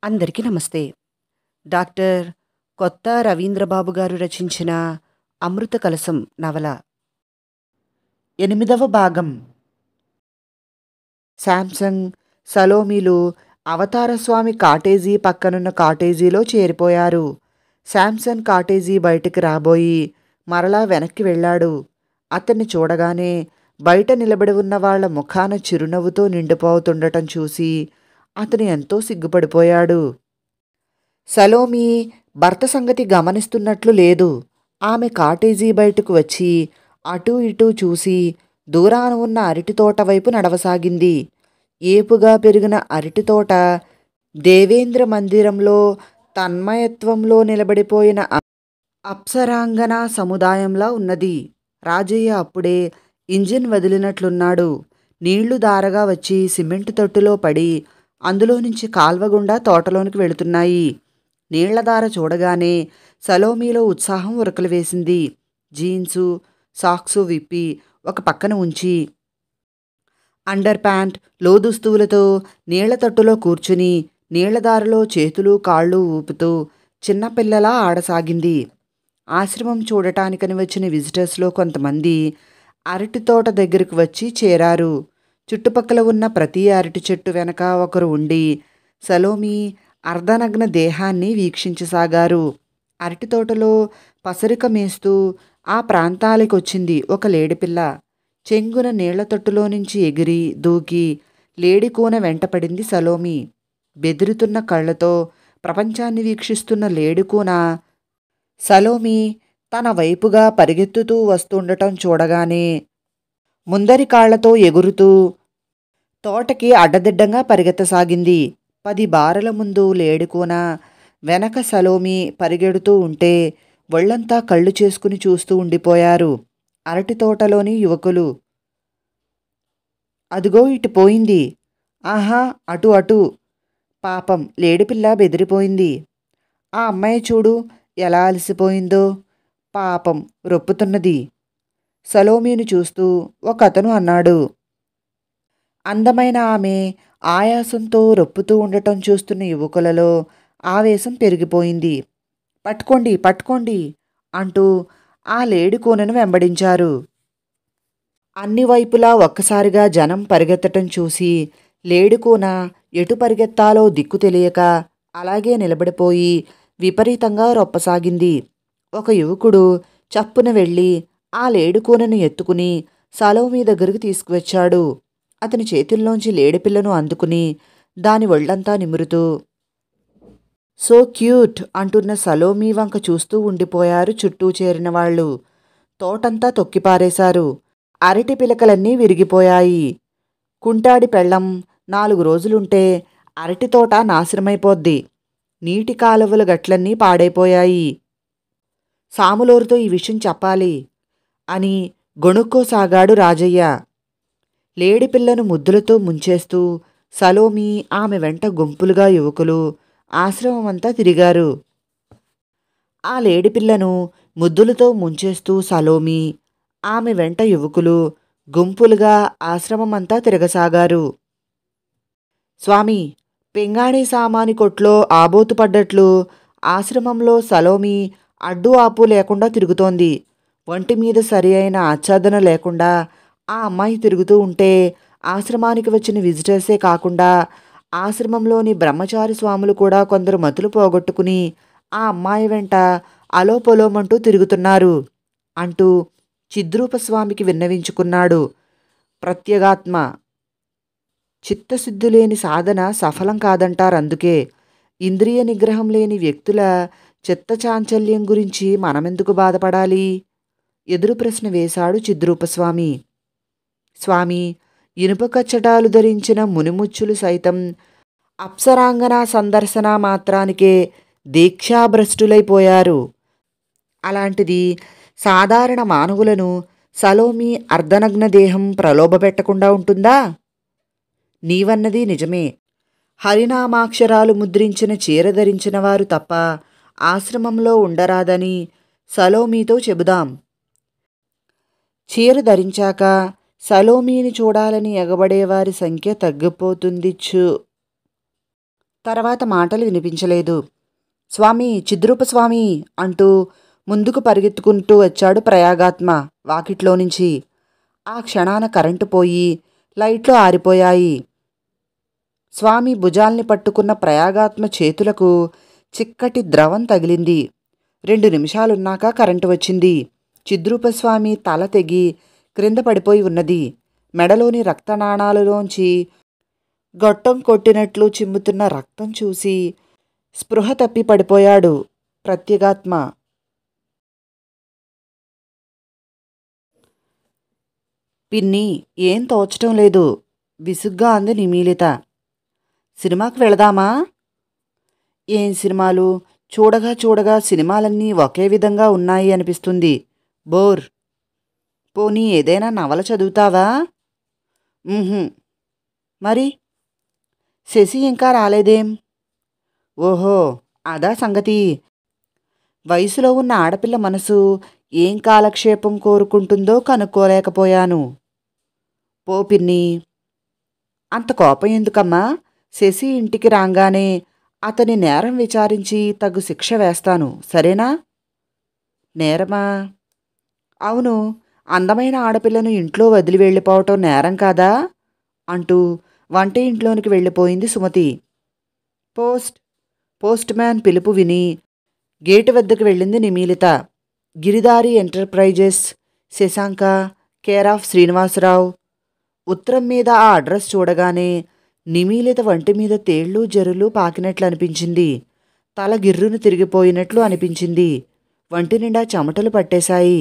అందరికీ నమస్తే. డాక్టర్ కొత్త రవీంద్రబాబు గారు రచించిన 'అమృత కలశం' నవల 8వ భాగం. శాంసంగ్, సలోమీలు అవతారస్వామి కాటేజీ పక్కనున్న కాటేజీలో చేరిపోయారు. శాంసన్ కాటేజీ బయటికి రాబోయి మరలా వెనక్కి వెళ్ళాడు. అతన్ని చూడగానే బయట నిలబడి ఉన్న వాళ్ల ముఖాన చిరునవ్వుతో నిండిపోతుండటం చూసి అతను ఎంతో సిగ్గుపడిపోయాడు. సలోమి భర్త సంగతి గమనిస్తున్నట్లు లేదు. ఆమె కాటేజీ బయటకు వచ్చి అటూ ఇటూ చూసి దూరాన ఉన్న అరటితోట వైపు నడవసాగింది. ఏపుగా పెరిగిన అరటితోట దేవేంద్ర మందిరంలో తన్మయత్వంలో నిలబడిపోయిన అప్సరాంగన సముదాయంలా ఉన్నది. రాజయ్య అప్పుడే ఇంజిన్ వదిలినట్లున్నాడు. నీళ్లు దారగా వచ్చి సిమెంటు తొట్టులో పడి అందులో నుంచి కాల్వగుండా తోటలోనికి వెళుతున్నాయి. నీళ్లదార చూడగానే సలోమీలో ఉత్సాహం ఉరకలు వేసింది. జీన్సు, సాక్సు విప్పి ఒక పక్కన ఉంచి అండర్ ప్యాంట్, లోదుస్తువులతో నీళ్ల తట్టులో కూర్చుని నీళ్లదారలో చేతులు కాళ్ళు ఊపుతూ చిన్నపిల్లలా ఆడసాగింది. ఆశ్రమం చూడటానికని వచ్చిన విజిటర్స్లో కొంతమంది అరటి తోట దగ్గరకు వచ్చి చేరారు. చుట్టుపక్కల ఉన్న ప్రతి అరటి చెట్టు వెనక ఒకరు ఉండి సలోమి అర్ధనగ్న దేహాన్ని వీక్షించసాగారు. అరటి తోటలో పసరిక మేస్తూ ఆ ప్రాంతాలకొచ్చింది ఒక లేడిపిల్ల. చెంగున నీళ్ల తొట్టులో నుంచి ఎగిరి దూకి లేడికూన వెంటపడింది సలోమి. బెదురుతున్న కళ్ళతో ప్రపంచాన్ని వీక్షిస్తున్న లేడికూన సలోమి తన వైపుగా పరిగెత్తుతూ వస్తుండటం చూడగానే ముందరి కాళ్లతో ఎగురుతూ తోటకి అడ్డదిడ్డంగా పరిగెత్తసాగింది. 10 బారల ముందు లేడికూన, వెనక సలోమి పరిగెడుతూ ఉంటే ఒళ్లంతా కళ్ళు చేసుకుని చూస్తూ ఉండిపోయారు అరటి తోటలోని యువకులు. అదుగో ఇటు పోయింది, ఆహా అటు అటు. పాపం లేడిపిల్ల బెదిరిపోయింది. ఆ అమ్మాయి చూడు ఎలా అలసిపోయిందో, పాపం రొప్పుతున్నది. సలోమీను చూస్తూ ఒకతను అన్నాడు. అందమైన ఆమె ఆయాసంతో రొప్పుతూ ఉండటం చూస్తున్న యువకులలో ఆవేశం పెరిగిపోయింది. పట్టుకోండి పట్టుకోండి అంటూ ఆ లేడికూనను వెంబడించారు. అన్ని వైపులా ఒక్కసారిగా జనం పరిగెత్తటం చూసి లేడికూన ఎటు పరిగెత్తాలో దిక్కు తెలియక అలాగే నిలబడిపోయి విపరీతంగా రొప్పసాగింది. ఒక యువకుడు చప్పున వెళ్ళి ఆ లేడికూనను ఎత్తుకుని సలోమి దగ్గరకు తీసుకువచ్చాడు. అతని చేతుల్లోంచి లేడిపిల్లను అందుకుని దాని ఒళ్లంతా నిమురుతూ సో క్యూట్ అంటున్న సలోమి వంక చూస్తూ ఉండిపోయారు చుట్టూ చేరిన వాళ్ళు. తోటంతా తొక్కిపారేశారు. అరటి పిలకలన్నీ విరిగిపోయాయి. కుంటాడి పెళ్ళం 4 రోజులుంటే అరటి తోట నాశనమైపోద్ది. నీటి కాలువల గట్లన్నీ పాడైపోయాయి. సాములోరుతో ఈ విషయం చెప్పాలి అని గొణుక్కోసాగాడు రాజయ్య. లేడిపిల్లను ముద్దులతో ముంచేస్తూ సలోమి ఆమె వెంట గుంపులుగా యువకులు ఆశ్రమమంతా తిరిగారు. ఆ లేడిపిల్లను ముద్దులతో ముంచేస్తూ సలోమి ఆమె వెంట యువకులు గుంపులుగా ఆశ్రమమంతా తిరగసాగారు. స్వామి, పింగాణీ సామాని కొట్లో ఆబోతుపడ్డట్లు ఆశ్రమంలో సలోమి అడ్డు ఆపు లేకుండా తిరుగుతోంది. ఒంటి మీద సరి అయిన ఆచ్ఛాదన లేకుండా ఆ అమ్మాయి తిరుగుతూ ఉంటే ఆశ్రమానికి వచ్చిన విజిటర్సే కాకుండా ఆశ్రమంలోని బ్రహ్మచారి స్వాములు కూడా కొందరు మతులు పోగొట్టుకుని ఆ అమ్మాయి వెంట అలోపొలోమంటూ తిరుగుతున్నారు అంటూ చిద్రూపస్వామికి విన్నవించుకున్నాడు. ప్రత్యేగాత్మ చిత్తశుద్ధి లేని సాధన సఫలం కాదంటారందుకే. ఇంద్రియ నిగ్రహం లేని వ్యక్తుల చిత్తచాంచల్యం గురించి మనమెందుకు బాధపడాలి? ఎదురు ప్రశ్న వేశాడు చిద్రూపస్వామి. స్వామి, ఇనుప కచ్చటాలు ధరించిన మునిముచ్చులు సైతం అప్సరాంగన సందర్శన మాత్రానికే దీక్షాభ్రష్టులైపోయారు. అలాంటిది సాధారణ మానవులను సలోమి అర్ధనగ్న దేహం ప్రలోభపెట్టకుండా ఉంటుందా? నీవన్నది నిజమే. హరినామాక్షరాలు ముద్రించిన చీర ధరించిన వారు తప్ప ఆశ్రమంలో ఉండరాదని సలోమితో చెబుదాం. చీర ధరించాక సలోమిని చూడాలని ఎగబడేవారి సంఖ్య తగ్గిపోతుంది. తర్వాత మాటలు వినిపించలేదు. స్వామి, చిద్రూప స్వామి అంటూ ముందుకు పరిగెత్తుకుంటూ వచ్చాడు ప్రయాగాత్మ వాకిట్లో నుంచి. ఆ క్షణాన కరెంటు పోయి లైట్లు ఆరిపోయాయి. స్వామి భుజాల్ని పట్టుకున్న ప్రయాగాత్మ చేతులకు చిక్కటి ద్రవం తగిలింది. 2 నిమిషాలున్నాక కరెంటు వచ్చింది. చిద్రూపస్వామి తల తెగి క్రింద పడిపోయి ఉన్నది. మెడలోని రక్తనాళాలలోంచి గొట్టం కొట్టినట్లు చిమ్ముతున్న రక్తం చూసి స్పృహ తప్పి పడిపోయాడు ప్రత్యేగాత్మ. పిన్ని, ఏం తోచటం లేదు విసుగ్గా అంది నిమీలిత. సినిమాకి వెళదామా? ఏం సినిమాలు? చూడగా చూడగా సినిమాలన్నీ ఒకే విధంగా ఉన్నాయి అనిపిస్తుంది. బోర్. పోనీ ఏదైనా నవల చదువుతావా? మరి శశి ఇంకా రాలేదేం? ఓహో, అదా సంగతి. వయసులో ఉన్న ఆడపిల్ల మనసు ఏం కాలక్షేపం కోరుకుంటుందో కనుక్కోలేకపోయాను. పో పిన్ని. అంత కోపం ఎందుకమ్మా? శశి ఇంటికి రాగానే అతని నేరం విచారించి తగు శిక్ష వేస్తాను, సరేనా? నేరమా? అవును, అందమైన ఆడపిల్లను ఇంట్లో వదిలి వెళ్ళిపోవటం నేరం కాదా అంటూ వంట ఇంట్లోనికి వెళ్ళిపోయింది సుమతి. పోస్ట్ మ్యాన్ పిలుపు విని గేటు వద్దకు వెళ్ళింది Nimeelitha. Giridhari enterprises, Shashanka, care of Srinivasarao. ఉత్తరం మీద ఆ అడ్రస్ చూడగానే నిమీలిత వంటి మీద తేళ్ళు జరులు పాకినట్లు అనిపించింది. తల గిర్రును తిరిగిపోయినట్లు అనిపించింది. వంటి నిండా చెమటలు పట్టేశాయి.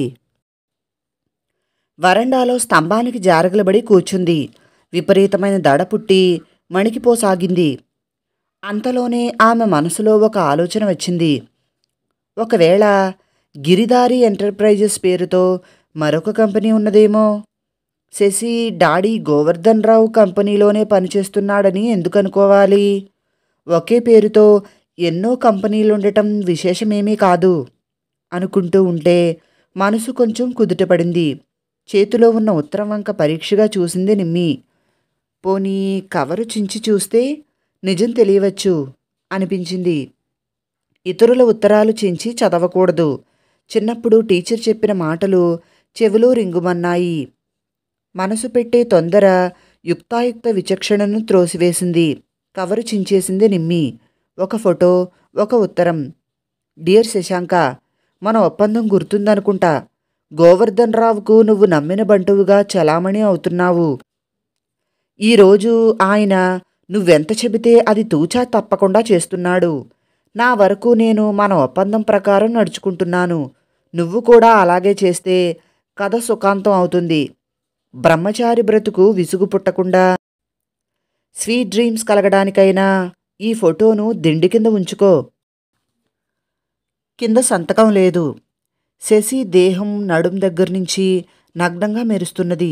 వరండాలో స్తంభానికి జారగలబడి కూర్చుంది. విపరీతమైన దడ పుట్టి మణికిపోసాగింది. అంతలోనే ఆమె మనసులో ఒక ఆలోచన వచ్చింది. ఒకవేళ గిరిదారి ఎంటర్ప్రైజెస్ పేరుతో మరొక కంపెనీ ఉన్నదేమో. శశి డాడీ గోవర్ధన్ రావు కంపెనీలోనే పనిచేస్తున్నాడని ఎందుకు అనుకోవాలి? ఒకే పేరుతో ఎన్నో కంపెనీలుండటం విశేషమేమీ కాదు అనుకుంటూ ఉంటే మనసు కొంచెం కుదుటపడింది. చేతిలో ఉన్న ఉత్తరం వంక పరీక్షగా చూసింది నిమ్మి. పోనీ కవరు చించి చూస్తే నిజం తెలియవచ్చు అనిపించింది. ఇతరుల ఉత్తరాలు చించి చదవకూడదు. చిన్నప్పుడు టీచర్ చెప్పిన మాటలు చెవిలో రింగుమన్నాయి. మనసు పెట్టే తొందర యుక్తాయుక్త విచక్షణను త్రోసివేసింది. కవరు చించేసింది నిమ్మి. ఒక ఫోటో, ఒక ఉత్తరం. డియర్ శశాంక, మన ఒప్పందం గుర్తుందనుకుంటా. గోవర్ధన్ రావుకు నువ్వు నమ్మిన బంటువుగా చలామణి అవుతున్నావు. ఈరోజు ఆయన నువ్వెంత చెబితే అది తూచా తప్పకుండా చేస్తున్నాడు. నా వరకు నేను మన ఒప్పందం ప్రకారం నడుచుకుంటున్నాను. నువ్వు కూడా అలాగే చేస్తే కథ సుఖాంతం అవుతుంది. బ్రహ్మచారి బ్రతుకు విసుగు పుట్టకుండా స్వీట్ డ్రీమ్స్ కలగడానికైనా ఈ ఫోటోను దిండి కింద ఉంచుకో. కింద సంతకం లేదు. శశి దేహం నడుం దగ్గర నుంచి నగ్నంగా మెరుస్తున్నది.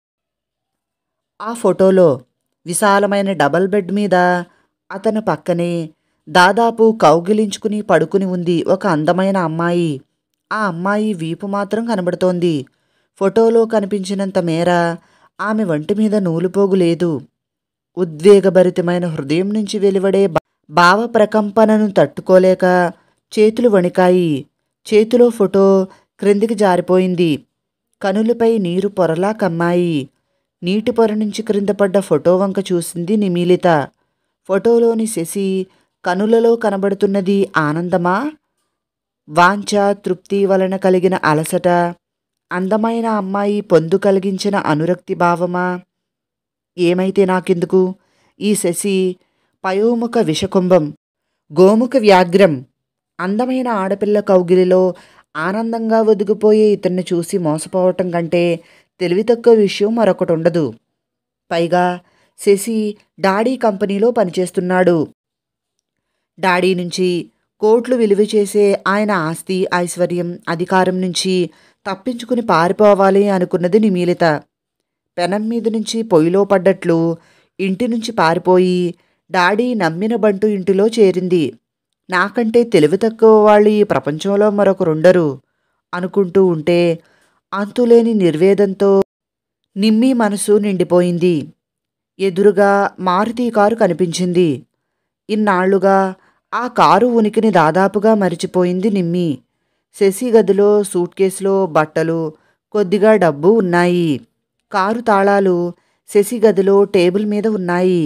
ఆ ఫోటోలో విశాలమైన డబల్ బెడ్ మీద అతని పక్కనే దాదాపు కౌగిలించుకుని పడుకుని ఉంది ఒక అందమైన అమ్మాయి. ఆ అమ్మాయి వీపు మాత్రం కనబడుతోంది. ఫోటోలో కనిపించినంత మేర ఆమె వంటి మీద నూలుపోగు లేదు. ఉద్వేగభరితమైన హృదయం నుంచి వెలువడే భావ ప్రకంపనను తట్టుకోలేక చేతులు వణికాయి. చేతిలో ఫోటో క్రిందికి జారిపోయింది. కనులపై నీరు పొరలా కమ్మాయి. నీటి పొర నుంచి క్రింద పడ్డ ఫోటో వంక చూసింది నిమీలిత. ఫోటోలోని శశి కనులలో కనబడుతున్నది ఆనందమా, వాంఛ తృప్తి వలన కలిగిన అలసట, అందమైన అమ్మాయి పొందు కలిగించిన అనురక్తి భావమా? ఏమైతే నాకెందుకు? ఈ శశి పయోముఖ విషకుంభం, గోముఖ వ్యాఘ్రం. అందమైన ఆడపిల్ల కౌగిలిలో ఆనందంగా ఒదిగిపోయే ఇతన్ని చూసి మోసపోవటం కంటే తెలివి తక్కువ విషయం మరొకటి ఉండదు. పైగా శశి డాడీ కంపెనీలో పనిచేస్తున్నాడు. డాడీ నుంచి కోట్లు విలువ చేసే ఆయన ఆస్తి, ఐశ్వర్యం, అధికారం నుంచి తప్పించుకుని పారిపోవాలి అనుకున్నది నిమీలిత. పెనం మీద నుంచి పొయ్యిలో పడ్డట్లు ఇంటి నుంచి పారిపోయి డాడీ నమ్మిన బంటు ఇంటిలో చేరింది. నాకంటే తెలివి తక్కువ వాళ్ళు ఈ ప్రపంచంలో మరొకరుండరు అనుకుంటూ ఉంటే అంతులేని నిర్వేదంతో నిమ్మి మనసు నిండిపోయింది. ఎదురుగా మారుతి కారు కనిపించింది. ఇన్నాళ్లుగా ఆ కారు ఉనికిని దాదాపుగా మరిచిపోయింది నిమ్మి. శశి గదిలో సూట్ కేసులో బట్టలు, కొద్దిగా డబ్బు ఉన్నాయి. కారు తాళాలు శశి గదిలో టేబుల్ మీద ఉన్నాయి.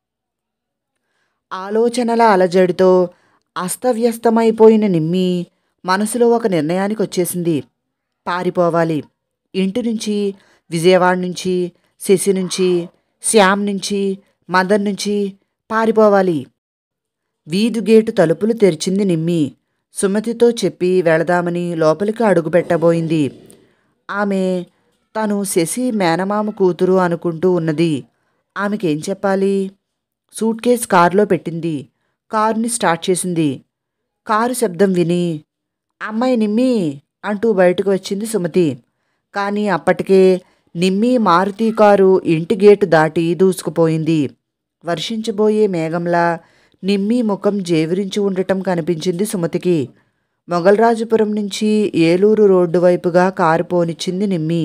ఆలోచనల అలజడితో అస్తవ్యస్తమైపోయిన నిమ్మి మనసులో ఒక నిర్ణయానికి వచ్చేసింది. పారిపోవాలి. ఇంటి నుంచి, విజయవాడ నుంచి, శశి నుంచి, శ్యామ్ నుంచి, మదన్ నుంచి పారిపోవాలి. వీధి గేటు తలుపులు తెరిచింది నిమ్మి. సుమతితో చెప్పి వెళదామని లోపలికి అడుగుపెట్టబోయింది. ఆమె తను శశి మేనమామ కూతురు అనుకుంటూ ఉన్నది. ఆమెకేం చెప్పాలి? సూట్ కేస్ కారులో పెట్టింది. కారుని స్టార్ట్ చేసింది. కారు శబ్దం విని అమ్మాయి నిమ్మి అంటూ బయటకు వచ్చింది సుమతి. కానీ అప్పటికే నిమ్మి మారుతి కారు ఇంటి గేటు దాటి దూసుకుపోయింది. వర్షించబోయే మేఘంలా నిమ్మి ముఖం జేవిరించి ఉండటం కనిపించింది సుమతికి. మొగల్రాజుపురం నుంచి ఏలూరు రోడ్డు వైపుగా కారు పోనిచ్చింది నిమ్మి.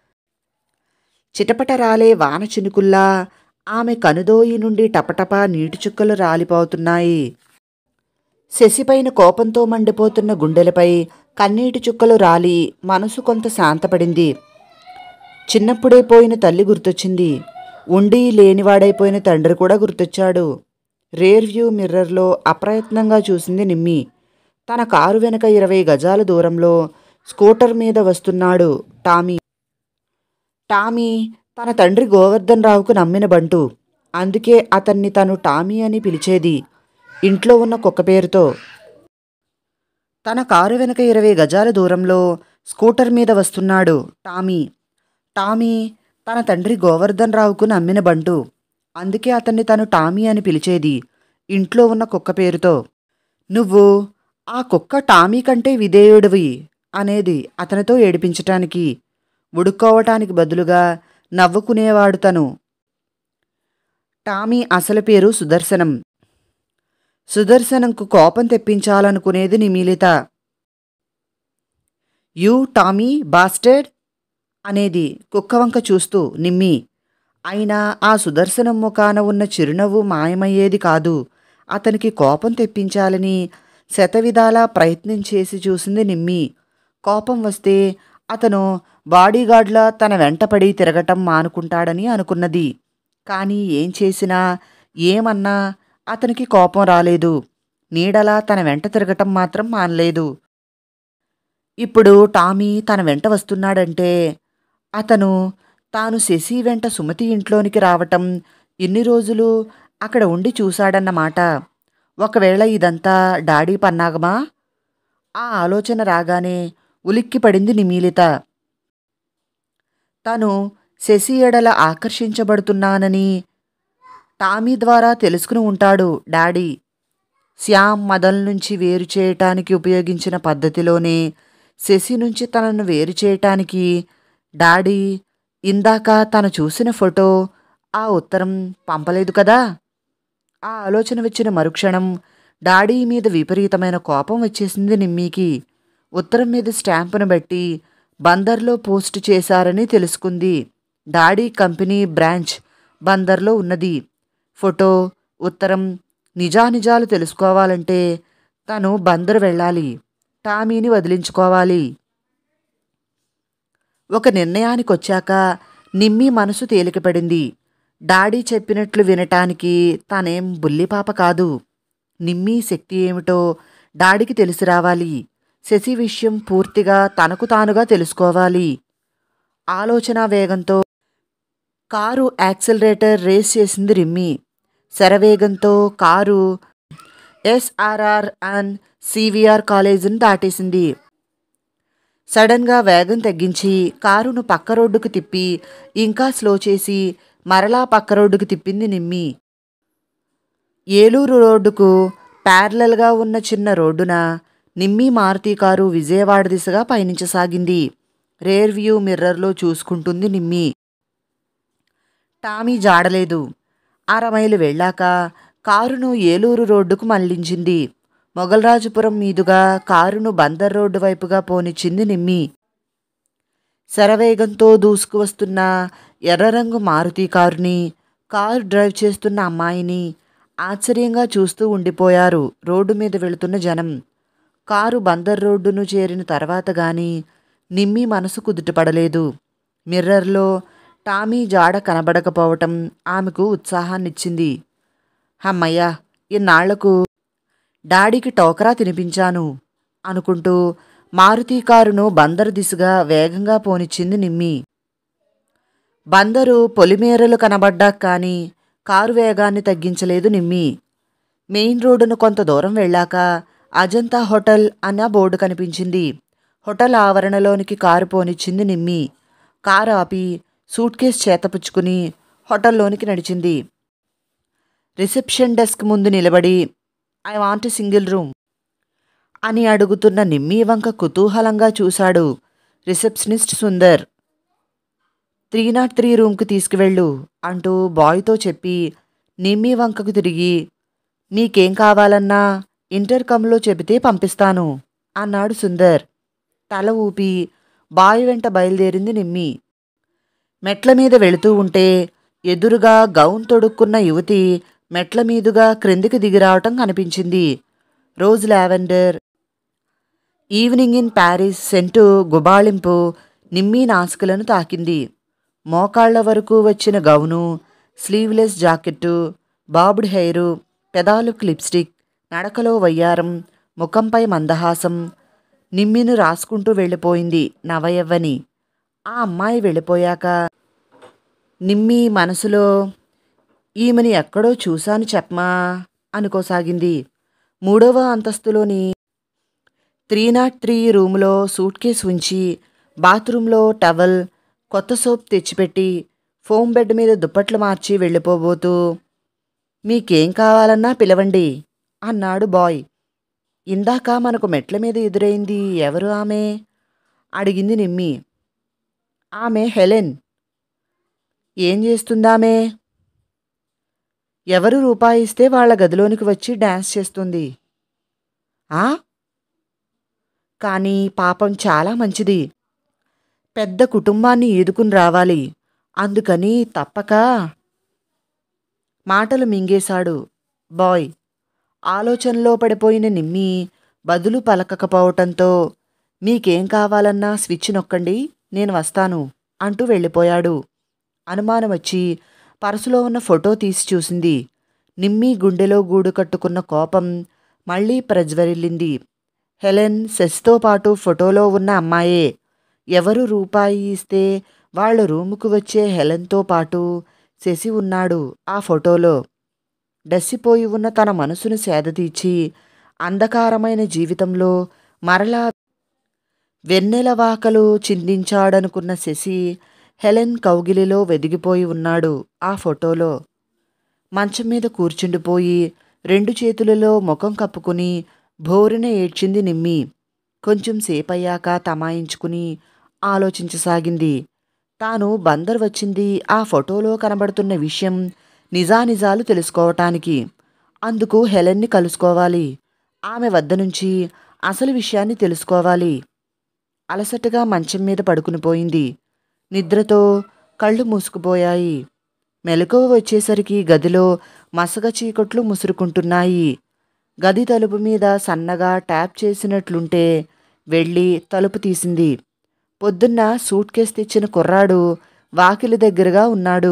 చిటపట రాలే వాన చినుకుల్లా ఆమె కనుదోయి నుండి టపటపా నీటి చుక్కలు రాలిపోతున్నాయి. శశిపైన కోపంతో మండిపోతున్న గుండెలపై కన్నీటి చుక్కలు రాలి మనసు కొంత శాంతపడింది. చిన్నప్పుడే పోయిన తల్లి గుర్తొచ్చింది. ఉండి లేనివాడైపోయిన తండ్రి కూడా గుర్తొచ్చాడు. రేర్ వ్యూ మిర్రర్లో అప్రయత్నంగా చూసింది నిమ్మి. తన కారు వెనక 20 గజాల దూరంలో స్కూటర్ మీద వస్తున్నాడు టామీ. టామీ తన తండ్రి గోవర్ధన్ రావుకు నమ్మిన బంటు. అందుకే అతన్ని తను టామీ అని పిలిచేది, ఇంట్లో ఉన్న కుక్క పేరుతో. తన కారు వెనక 20 గజాల దూరంలో స్కూటర్ మీద వస్తున్నాడు టామీ. టామీ తన తండ్రి గోవర్ధన్ రావుకు నమ్మిన బంటు. అందుకే అతన్ని తను టామీ అని పిలిచేది, ఇంట్లో ఉన్న కుక్క పేరుతో. నువ్వు ఆ కుక్క టామీ కంటే విధేయుడివి అనేది అతనితో ఏడిపించటానికి. ఉడుక్కోవటానికి బదులుగా నవ్వుకునేవాడు తను. టామీ అసలు పేరు సుదర్శనం. సుదర్శనంకు కోపం తెప్పించాలనుకునేది నిమీలిత. యూ టామీ బాస్టర్డ్ అనేది కుక్కవంక చూస్తూ నిమ్మి. అయినా ఆ సుదర్శనం ముఖాన ఉన్న చిరునవ్వు మాయమయ్యేది కాదు. అతనికి కోపం తెప్పించాలని శతవిధాలా ప్రయత్నం చేసి చూసింది నిమ్మి. కోపం వస్తే అతను బాడీగార్డ్లా తన వెంటపడి తిరగటం మానుకుంటాడని అనుకున్నది. కానీ ఏం చేసినా ఏమన్నా అతనికి కోపం రాలేదు. నీడలా తన వెంట తిరగటం మాత్రం మానలేదు. ఇప్పుడు టామీ తన వెంట వస్తున్నాడంటే అతను తాను శశి వెంట సుమతి ఇంట్లోనికి రావటం ఇన్ని రోజులు అక్కడ ఉండి చూశాడన్నమాట. ఒకవేళ ఇదంతా డాడీ పన్నాగమా? ఆ ఆలోచన రాగానే ఉలిక్కిపడింది నిమీలిత. తను శశి ఎడల ఆకర్షించబడుతున్నానని టామీ ద్వారా తెలుసుకుని ఉంటాడు డాడీ. శ్యామ్ మదన్ నుంచి వేరు చేయటానికి ఉపయోగించిన పద్ధతిలోనే శశి నుంచి తనను వేరు చేయటానికి డాడీ ఇందాక తను చూసిన ఫోటో, ఆ ఉత్తరం పంపలేదు కదా. ఆ ఆలోచన వచ్చిన మరుక్షణం డాడీ మీద విపరీతమైన కోపం వచ్చేసింది నిమ్మీకి. ఉత్తరం మీద స్టాంపును బట్టి బందర్లో పోస్ట్ చేశారని తెలుసుకుంది. డాడీ కంపెనీ బ్రాంచ్ బందర్లో ఉన్నది. ఫోటో, ఉత్తరం నిజానిజాలు తెలుసుకోవాలంటే తను బందరు వెళ్ళాలి. టామీని వదిలించుకోవాలి. ఒక నిర్ణయానికొచ్చాక నిమ్మి మనసు తేలికపడింది. డాడీ చెప్పినట్లు వినటానికి తనేం బుల్లిపాప కాదు. నిమ్మి శక్తి ఏమిటో డాడీకి తెలిసి రావాలి. శశి విషయం పూర్తిగా తనకు తానుగా తెలుసుకోవాలి. ఆలోచన వేగంతో కారు యాక్సిలరేటర్ రేస్ చేసింది రిమ్మి. శరవేగంతో కారు ఎస్ఆర్ఆర్ అండ్ సివిఆర్ కాలేజీని దాటేసింది. సడన్గా వేగం తగ్గించి కారును పక్క రోడ్డుకు తిప్పి ఇంకా స్లో చేసి మరలా పక్క రోడ్డుకు తిప్పింది నిమ్మి. ఏలూరు రోడ్డుకు ప్యారలల్గా ఉన్న చిన్న రోడ్డున నిమ్మి మారుతి కారు విజయవాడ దిశగా పయనించసాగింది. రేర్ వ్యూ మిర్రర్లో చూసుకుంటుంది నిమ్మి. టామీ జాడలేదు. 1/2 మైలు వెళ్ళాక కారును ఏలూరు రోడ్డుకు మళ్లించింది. మొగల్రాజుపురం మీదుగా కారును బందర్ రోడ్డు వైపుగా పోనిచ్చింది నిమ్మి. శరవేగంతో దూసుకువస్తున్న ఎర్రరంగు మారుతి కారుని, కారు డ్రైవ్ చేస్తున్న అమ్మాయిని, ఆశ్చర్యంగా చూస్తూ ఉండిపోయారు రోడ్డు మీద వెళుతున్న జనం. కారు బందర్ రోడ్డును చేరిన తర్వాత గాని నిమ్మి మనసు కుదుటపడలేదు. మిర్రర్లో టామీ జాడ కనబడకపోవటం ఆమెకు ఉత్సాహాన్నిచ్చింది. హమ్మయ్య, ఇన్నాళ్లకు డాడీకి టోకరా తినిపించాను అనుకుంటూ మారుతీ కారును బందరు దిశగా వేగంగా పోనిచ్చింది నిమ్మి. బందరు పొలిమేరలు కనబడ్డాక కానీ కారు వేగాన్ని తగ్గించలేదు నిమ్మి. మెయిన్ రోడ్డును కొంత దూరం వెళ్ళాక అజంతా హోటల్ అన్న బోర్డు కనిపించింది. హోటల్ ఆవరణలోనికి కారు పోనిచ్చింది నిమ్మి. కారు ఆపి సూట్ కేస్ చేతపుచ్చుకుని హోటల్లోనికి నడిచింది. రిసెప్షన్ డెస్క్ ముందు నిలబడి ఐ వాంట్ సింగిల్ రూమ్ అని అడుగుతున్న నిమ్మి వంక కుతూహలంగా చూశాడు రిసెప్షనిస్ట్ సుందర్. 303 రూమ్కి తీసుకువెళ్ళు అంటూ బాయ్తో చెప్పి నిమ్మి వంకకు తిరిగి మీకేం కావాలన్నా ఇంటర్కమ్లో చెబితే పంపిస్తాను అన్నాడు సుందర్. తల ఊపి బాయ్ వెంట బయలుదేరింది నిమ్మి. మెట్ల మీద వెళుతూ ఉంటే ఎదురుగా గౌన్ తొడుక్కున్న యువతి మెట్ల మీదుగా క్రిందికి దిగిరావటం కనిపించింది. Rose lavender evening in Paris scent గుబాళింపు నిమ్మి నాసికలను తాకింది. మోకాళ్ల వరకు వచ్చిన gown, sleeveless jacket, bobbed hair, పెదాలకు లిప్స్టిక్, నడకలో వయ్యారం, ముఖంపై మందహాసం నిమ్మిను రాసుకుంటూ వెళ్ళిపోయింది నవయవ్వని. ఆ అమ్మాయి వెళ్ళిపోయాక నిమ్మి మనసులో ఈమెని ఎక్కడో చూశాను చెప్పమా అనుకోసాగింది. 3వ అంతస్తులోని 303 రూములో సూట్ కేస్ ఉంచి బాత్రూంలో టవల్, కొత్త సోప్ తెచ్చిపెట్టి ఫోమ్ బెడ్ మీద దుప్పట్లు మార్చి వెళ్ళిపోబోతూ మీకేం కావాలన్నా పిలవండి అన్నాడు బాయ్. ఇందాక మనకు మెట్ల మీద ఎదురైంది ఎవరు ఆమె అడిగింది నిమ్మి. ఆమె హెలెన్. ఏం చేస్తుందామె? ఎవరు రూపాయి ఇస్తే వాళ్ళ గదిలోనికి వచ్చి డాన్స్ చేస్తుంది. ఆ కానీ పాపం చాలా మంచిది. పెద్ద కుటుంబాన్ని ఈదుకుని రావాలి. అందుకని తప్పక మాటలు మింగేశాడు బాయ్. ఆలోచనలో పడిపోయిన నిమ్మి బదులు పలకకపోవటంతో మీకేం కావాలన్నా స్విచ్ నొక్కండి, నేను వస్తాను అంటూ వెళ్ళిపోయాడు. అనుమానం వచ్చి పర్సులో ఉన్న ఫోటో తీసి చూసింది. నిమ్మి గుండెలో గూడు కట్టుకున్న కోపం మళ్లీ ప్రజ్వరిల్లింది. హెలెన్ శశితో పాటు ఫోటోలో ఉన్న అమ్మాయే. ఎవరు రూపాయి ఇస్తే వాళ్ళ రూముకు వచ్చే హెలెన్తో పాటు శశి ఉన్నాడు ఆ ఫోటోలో. డస్సిపోయి ఉన్న తన మనసును సేదతీర్చి అంధకారమైన జీవితంలో మరలా వెన్నెలవాకలు చిందించాడనుకున్న శశి హెలెన్ కౌగిలిలో వెదిగిపోయి ఉన్నాడు ఆ ఫోటోలో. మంచం మీద కూర్చుండిపోయి 2 చేతులలో ముఖం కప్పుకుని భోరున ఏడ్చింది నిమ్మి. కొంచెం సేపయ్యాక తమాయించుకుని ఆలోచించసాగింది. తాను బందర్ వచ్చింది ఆ ఫోటోలో కనబడుతున్న విషయం నిజానిజాలు తెలుసుకోవటానికి. అందుకు హెలెన్ని కలుసుకోవాలి. ఆమె వద్ద నుంచి అసలు విషయాన్ని తెలుసుకోవాలి. అలసటగా మంచం మీద పడుకునిపోయింది. నిద్రతో కళ్ళు మూసుకుపోయాయి. మెలకువ వచ్చేసరికి గదిలో మసక చీకట్లు ముసురుకుంటున్నాయి. గది తలుపు మీద సన్నగా ట్యాప్ చేసినట్లుంటే వెళ్ళి తలుపు తీసింది. పొద్దున్న సూట్ కేస్ తెచ్చిన కుర్రాడు వాకిలి దగ్గరగా ఉన్నాడు.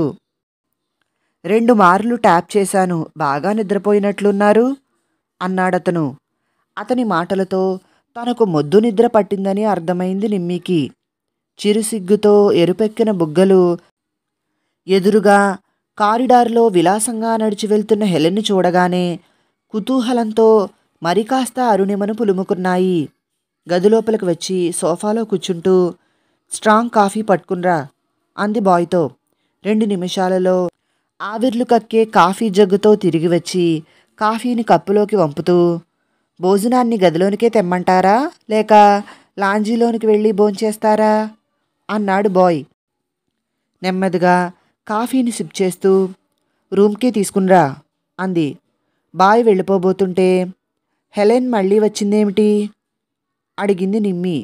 2 మార్లు ట్యాప్ చేశాను, బాగా నిద్రపోయినట్లున్నారు అన్నాడతను. అతని మాటలతో తనకు మొద్దు నిద్ర పట్టిందని అర్థమైంది నిమ్మికి. చిరుసిగ్గుతో ఎరుపెక్కిన బుగ్గలు ఎదురుగా కారిడార్లో విలాసంగా నడిచి వెళ్తున్న హెలెన్ను చూడగానే కుతూహలంతో మరి కాస్త అరుణిమను పులుముకున్నాయి. గదిలోపలికి వచ్చి సోఫాలో కూర్చుంటూ స్ట్రాంగ్ కాఫీ పట్టుకున్రా అంది బాయ్తో. 2 నిమిషాలలో ఆవిర్లు కక్కే కాఫీ జగ్గుతో తిరిగి వచ్చి కాఫీని కప్పులోకి వంపుతూ భోజనాన్ని గదిలోనికే తెమ్మంటారా లేక లాంజీలోనికి వెళ్ళి భోంచేస్తారా అన్నాడు బాయ్. నెమ్మదిగా కాఫీని సిప్ చేస్తూ రూమ్కే తీసుకునిరా అంది. బాయ్ వెళ్ళిపోబోతుంటే హెలెన్ మళ్ళీ వచ్చిందేమిటి అడిగింది నిమ్మి.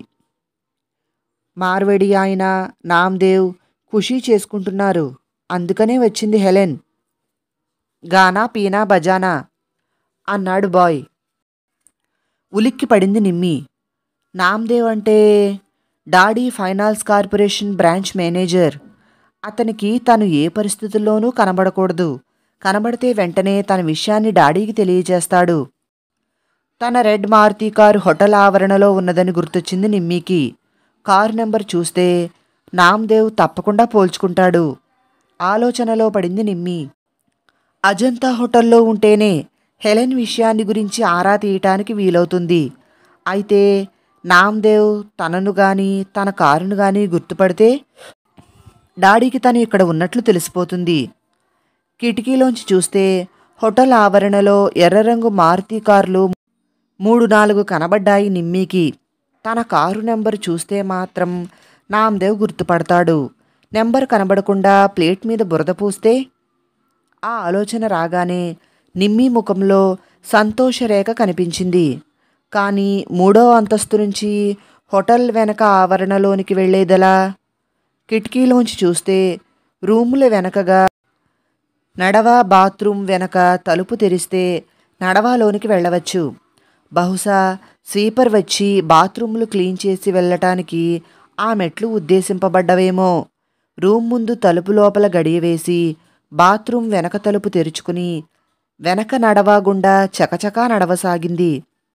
మార్వడి ఆయన నామ్దేవ్ ఖుషీ చేసుకుంటున్నారు, అందుకనే వచ్చింది హెలెన్. గానా పీనా బజానా అన్నాడు బాయ్. ఉలిక్కి పడింది నిమ్మి. నామ్దేవ్ అంటే daddy finance corporation branch manager. అతనికి తను ఏ పరిస్థితుల్లోనూ కనబడకూడదు. కనబడితే వెంటనే తన విషయాన్ని డాడీకి తెలియజేస్తాడు. తన రెడ్ మారుతి కారు హోటల్ ఆవరణలో ఉన్నదని గుర్తొచ్చింది నిమ్మీకి. కారు నెంబర్ చూస్తే నామ్దేవ్ తప్పకుండా పోల్చుకుంటాడు. ఆలోచనలో పడింది నిమ్మి. అజంతా హోటల్లో ఉంటేనే హెలెన్ విషయాన్ని గురించి ఆరా తీయటానికి వీలవుతుంది. అయితే నామ్దేవ్ తనను గాని తన కారును గాని గుర్తుపడితే డాడీకి తను ఇక్కడ ఉన్నట్లు తెలిసిపోతుంది. కిటికీలోంచి చూస్తే హోటల్ ఆవరణలో ఎర్రరంగు మారుతి కార్లు 3-4 కనబడ్డాయి నిమ్మీకి. తన కారు నెంబరు చూస్తే మాత్రం నామ్దేవ్ గుర్తుపడతాడు. నెంబర్ కనబడకుండా ప్లేట్ మీద బురద పూస్తే ఆ ఆలోచన రాగానే నిమ్మీ ముఖంలో సంతోషరేఖ కనిపించింది. కానీ 3వ అంతస్తు నుంచి హోటల్ వెనక ఆవరణలోనికి వెళ్ళేదెలా? కిటికీలోంచి చూస్తే రూముల వెనకగా నడవా బాత్రూమ్ వెనక తలుపు తెరిస్తే నడవాలోనికి వెళ్ళవచ్చు. బహుశా స్వీపర్ వచ్చి బాత్రూములు క్లీన్ చేసి వెళ్ళటానికి ఆ మెట్లు ఉద్దేశింపబడ్డవేమో. రూమ్ ముందు తలుపు లోపల గడియవేసి బాత్రూమ్ వెనక తలుపు తెరుచుకుని వెనక నడవా గుండా చకచకా నడవసాగింది.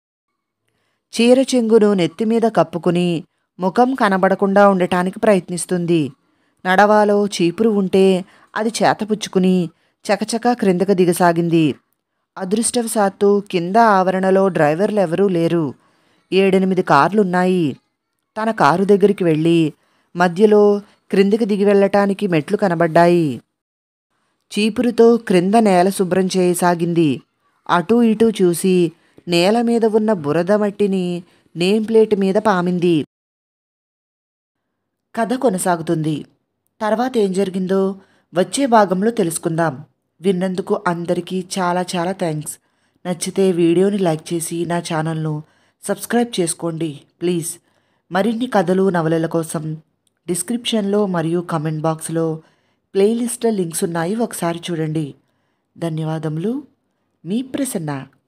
చీర చెంగును నెత్తిమీద కప్పుకుని ముఖం కనబడకుండా ఉండటానికి ప్రయత్నిస్తుంది. నడవాలో చీపురు ఉంటే అది చేతపుచ్చుకుని చకచకా క్రిందకు దిగసాగింది. అదృష్టవశాత్తు కింద ఆవరణలో డ్రైవర్లెవరూ లేరు. 7-8 కార్లున్నాయి. తన కారు దగ్గరికి వెళ్ళి మధ్యలో క్రిందికి దిగి వెళ్ళటానికి మెట్లు కనబడ్డాయి. చీపురుతో క్రింద నేల శుభ్రం చేయసాగింది. అటూ ఇటూ చూసి నేల మీద ఉన్న బురద మట్టిని నేమ్ ప్లేట్ మీద పామింది. కథ కొనసాగుతుంది. తర్వాత ఏం జరిగిందో వచ్చే భాగంలో తెలుసుకుందాం. విన్నందుకు అందరికీ చాలా చాలా థ్యాంక్స్. నచ్చితే వీడియోని లైక్ చేసి నా ఛానల్ను సబ్స్క్రైబ్ చేసుకోండి ప్లీజ్. మరిన్ని కథలు నవలల కోసం డిస్క్రిప్షన్లో మరియు కమెంట్ బాక్స్లో ప్లేలిస్ట్ల లింక్స్ ఉన్నాయి, ఒకసారి చూడండి. ధన్యవాదములు. మీ ప్రసన్న.